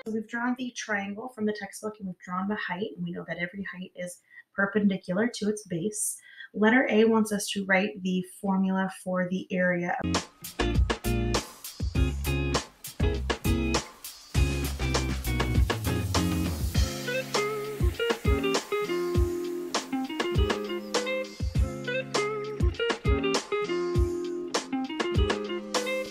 So we've drawn the triangle from the textbook and we've drawn the height, and we know that every height is perpendicular to its base. Letter A wants us to write the formula for the area.